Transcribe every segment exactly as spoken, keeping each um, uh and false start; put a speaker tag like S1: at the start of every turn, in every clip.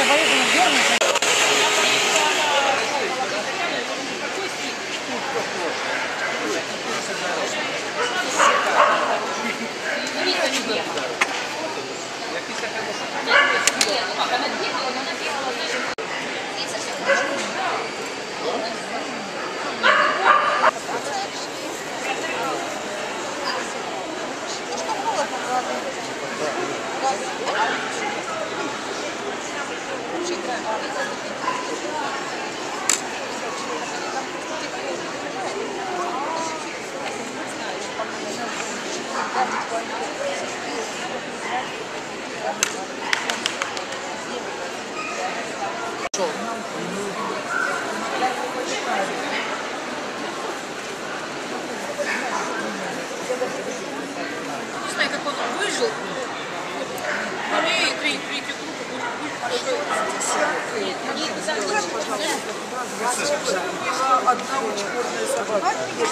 S1: Знаю, как он выжил. И третью группу будет хорошо.
S2: Одна очень гордая собака.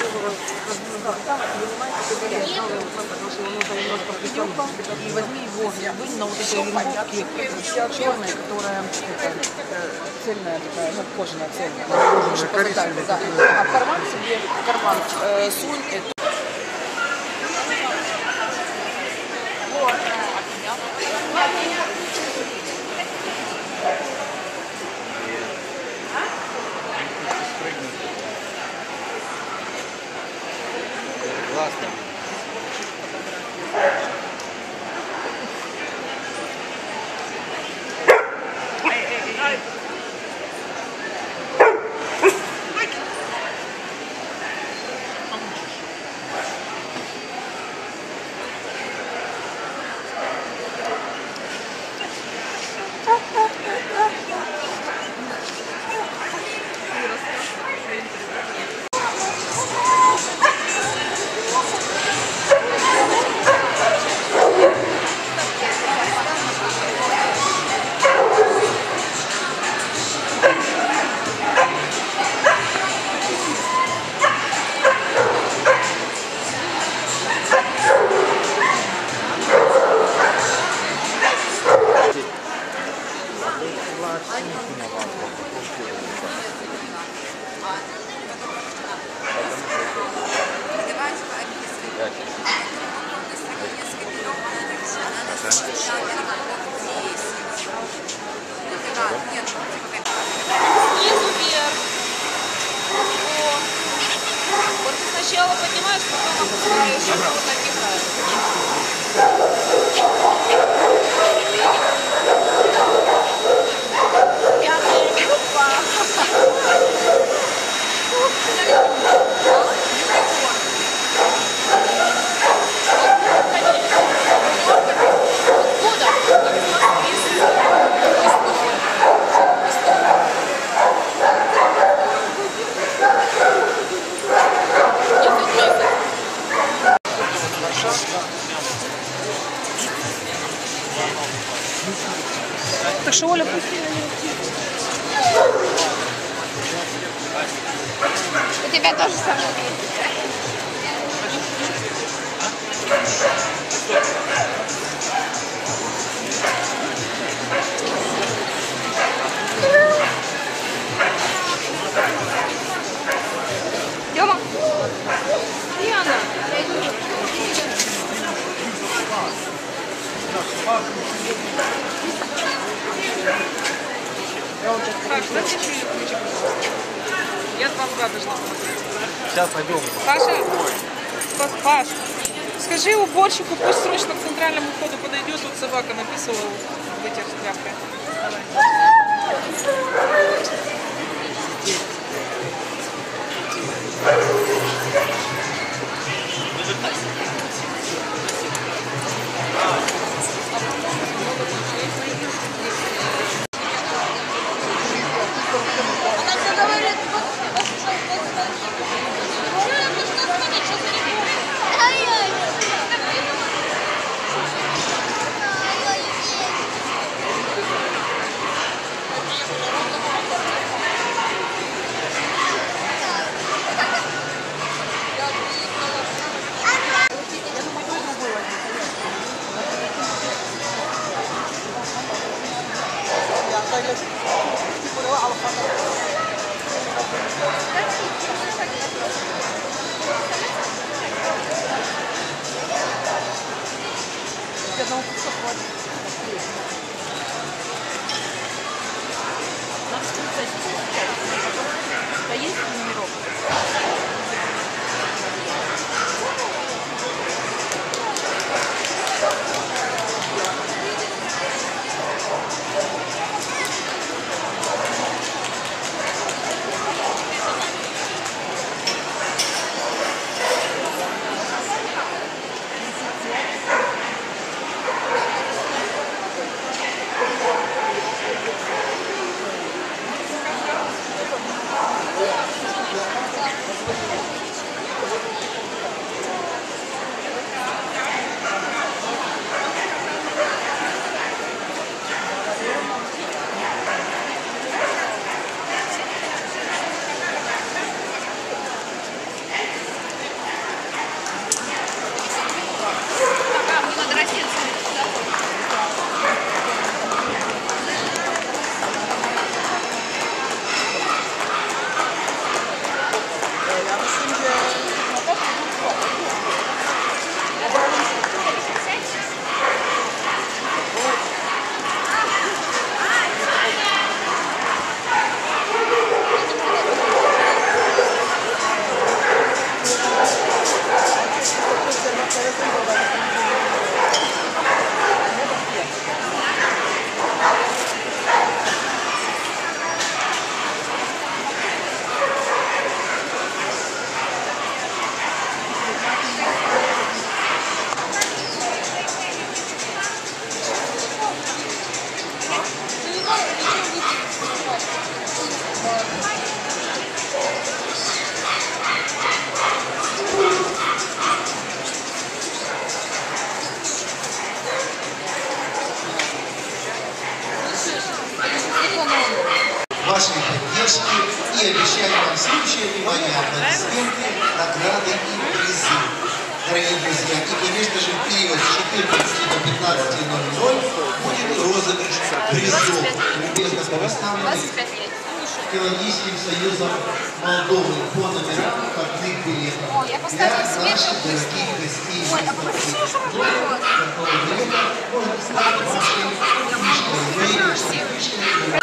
S2: И возьми его, вынь на вот эти лимбутки, черная, которая цельная такая, ну, кожаная цельная. Да. А в карман себе, в карман э, сунь эту.
S3: Классно.
S1: Вот ты сначала поднимаешь, потом опускаешь, и вот напихаешь. Пятая группа.
S2: Так что Оля пусть.
S1: У тебя тоже самое. Тёма, где она?
S2: Паш, запиши ее ключик. Я два в должна посмотреть.
S3: Сейчас пойдем.
S2: Паша, Паш, скажи уборщику, пусть срочно к центральному входу подойдет. Тут собака написала, вытер тряпкой. Я думаю, что хватит. Да есть номерок?
S4: Вашей поддержки и обещаю вам всеобщее внимание, аплодисменты, награды и призы. Дорогие друзья, и, конечно же, в период с четырнадцати до пятнадцати ноль ноль будет розыгрыш призов, любезно представленных Филологическим союзом Молдовы по номерам входных билетов для наших дорогих гостей. Можете стать вашей фишкой.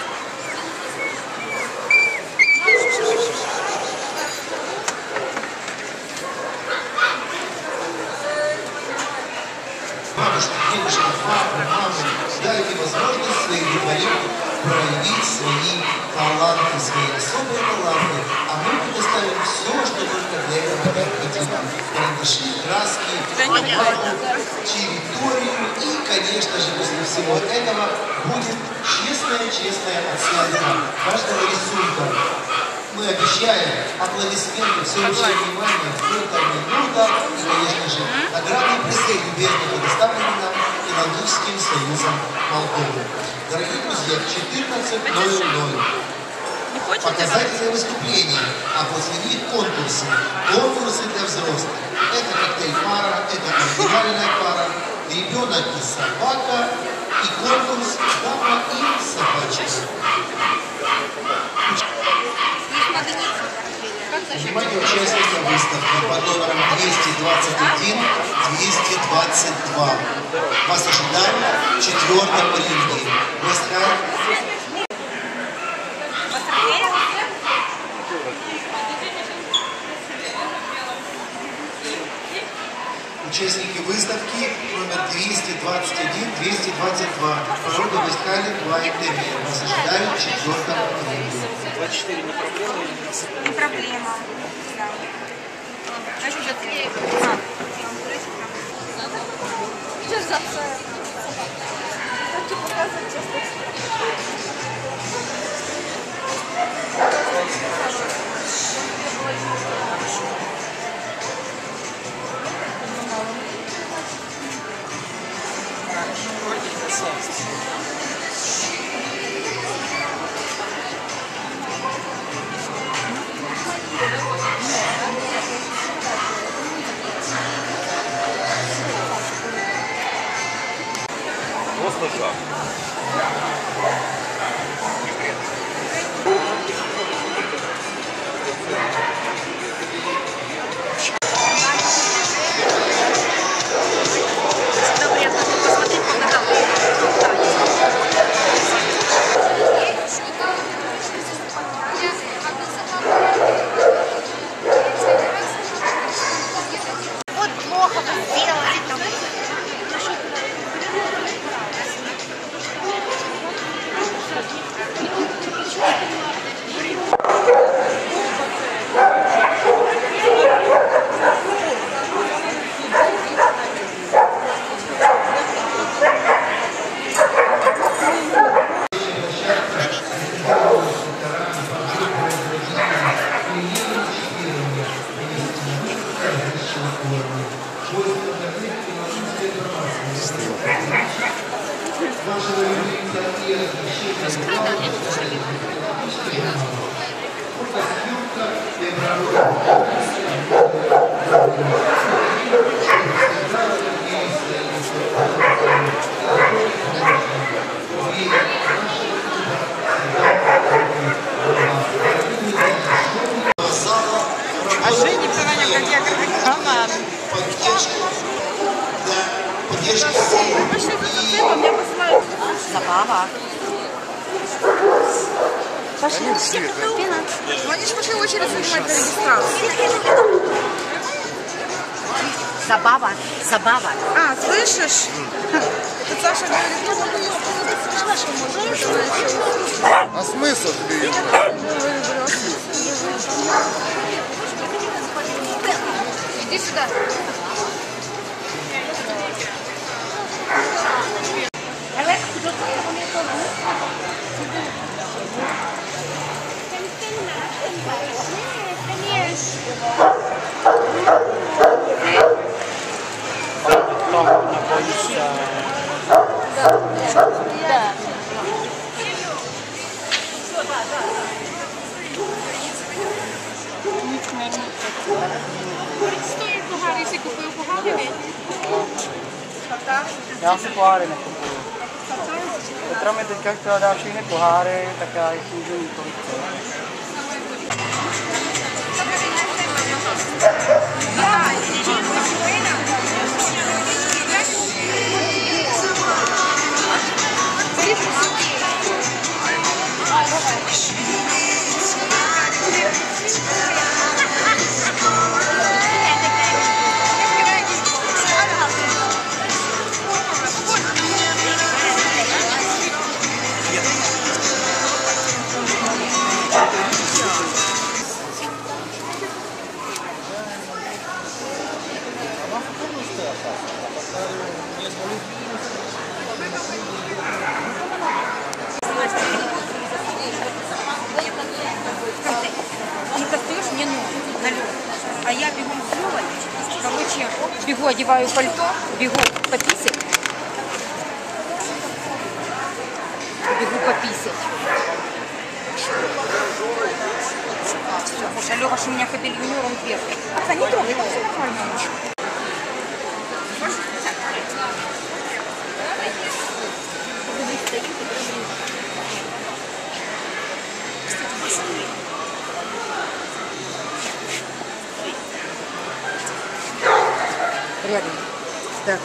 S4: Бабушка, дедушка, папа, мама, дайте возможность своим детворям проявить свои таланты, свои особые таланты, а мы предоставим все, что только для этого необходимо. Карандаши, краски, бумагу, территорию и, конечно же, после всего этого будет честная-честная оценка каждого рисунка. Мы обещаем аплодисменты, всеобщее внимание, фото, минута и, конечно же, награды и призы любезно предоставлены нам Филологическим союзом Молдовы. Дорогие друзья, в четырнадцать ноль ноль показательные выступления, а после них конкурсы. Конкурсы для взрослых. Это коктейль-пара, это оригинальная пара, ребенок и собака и конкурс «Дама и собачка». Внимание участников выставки под номером двести двадцать один двести двадцать два. Вас ожидаем в четвертом ринге. Вестхайм. Участники выставки номер двести двадцать один двести двадцать два. Порода Вестхайм Лайт Эмир. Вас ожидаем в четвертом ринге.
S3: двадцать четыре не проблема?
S1: Не проблема. Да. Значит, быстрее. Идешь за целым. Хочу показать часто.
S3: Просто шаг.
S2: А Женя сегодня как я как команд. Пошли за зацепом, я посылаю. Забава. Пошли. Они же пошли в очередь занимать на регистрацию.
S5: Забава, забава.
S2: А, слышишь? Тут Саша говорит, ну, ну, ну,
S6: А смысл тебе ее?
S1: Иди сюда.
S3: Там находится...
S1: Да. Стоїть поганий, всі купив поганий.
S3: Já si poháry nekupuju. Petra mi teďka chtěla dát všechny poháry, tak já jich můžu mít kolik chce.
S5: А я бегу с Лёвой, короче, бегу, одеваю пальто, бегу пописать. Бегу пописать. Все, слушай, а Лёва, что у меня кабель юниор, он первый. А не трогай, все нормально.
S2: Рядом. Да.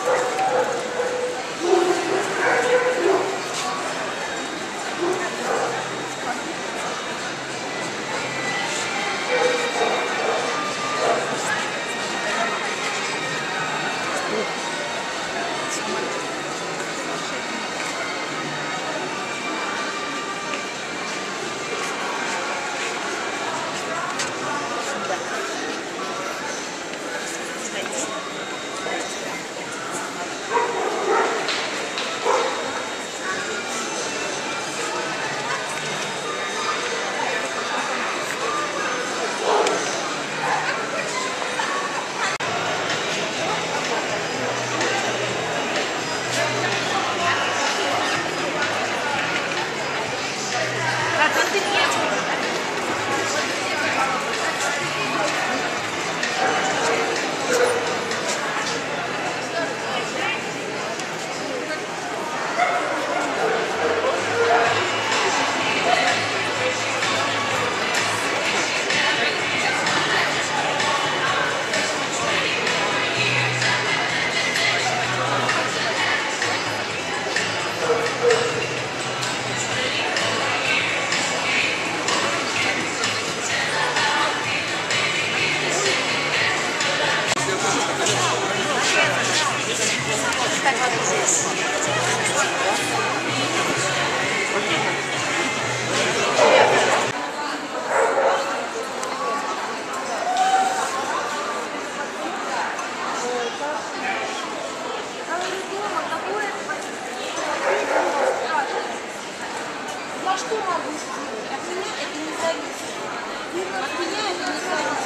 S1: Я что могу сделать? От меня это не зависит. От меня это не зависит.